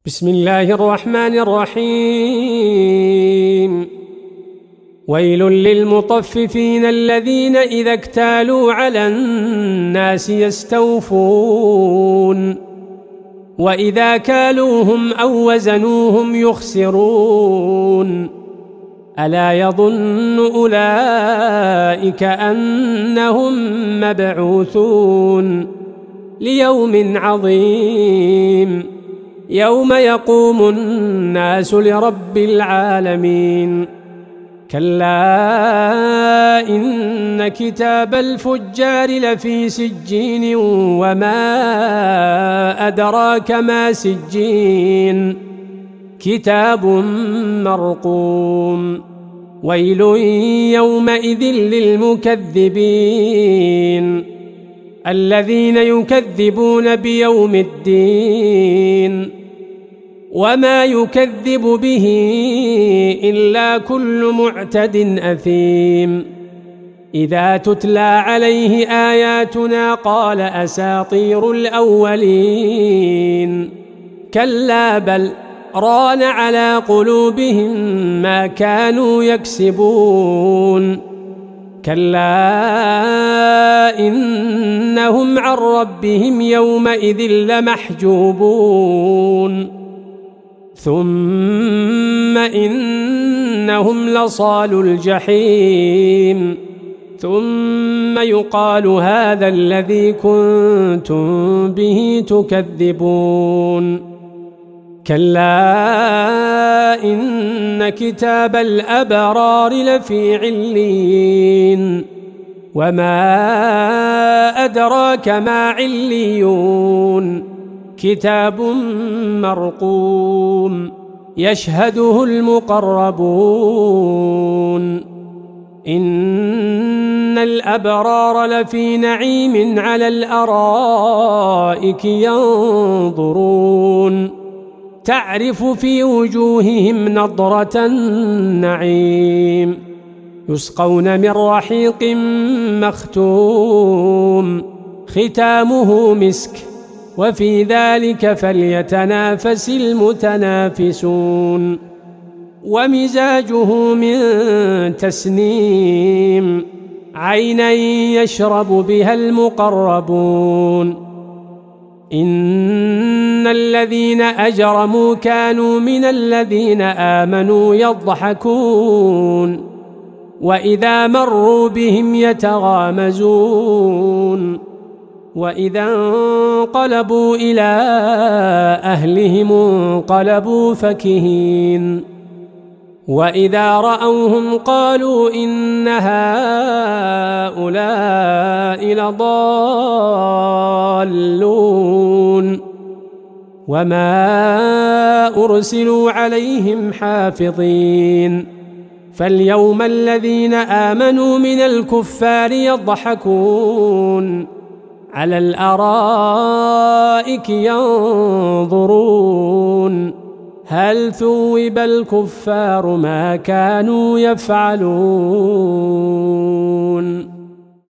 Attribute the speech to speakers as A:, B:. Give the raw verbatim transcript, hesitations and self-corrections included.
A: بسم الله الرحمن الرحيم. ويل للمطففين الذين إذا اكتالوا على الناس يستوفون وإذا كالوهم أو وزنوهم يخسرون ألا يظن أولئك أنهم مبعوثون ليوم عظيم يوم يقوم الناس لرب العالمين. كلا إن كتاب الفجار لفي سجين وما أدراك ما سجين كتاب مرقوم. ويل يومئذ للمكذبين الذين يكذبون بيوم الدين وما يكذب به إلا كل معتد أثيم. إذا تتلى عليه آياتنا قال أساطير الأولين كلا بل ران على قلوبهم ما كانوا يكسبون. كلا إنهم عن ربهم يومئذ لمحجوبون ثم إنهم لصالو الجحيم ثم يقال هذا الذي كنتم به تكذبون. كلا إن كتاب الأبرار لفي عليين وما أدراك ما عليون كتاب مرقوم يشهده المقربون. إن الأبرار لفي نعيم على الأرائك ينظرون تعرف في وجوههم نضرة النعيم يسقون من رحيق مختوم ختامه مسك وفي ذلك فليتنافس المتنافسون. ومزاجه من تسنيم عينا يشرب بها المقربون. إن الذين أجرموا كانوا من الذين آمنوا يضحكون وإذا مروا بهم يتغامزون وإذا انقلبوا إلى أهلهم انقلبوا فكهين وإذا رأوهم قالوا إن هؤلاء لضالون وما أرسلوا عليهم حافظين. فاليوم الذين آمنوا من الكفار يضحكون على الأرائك ينظرون هل ثوب الكفار ما كانوا يفعلون.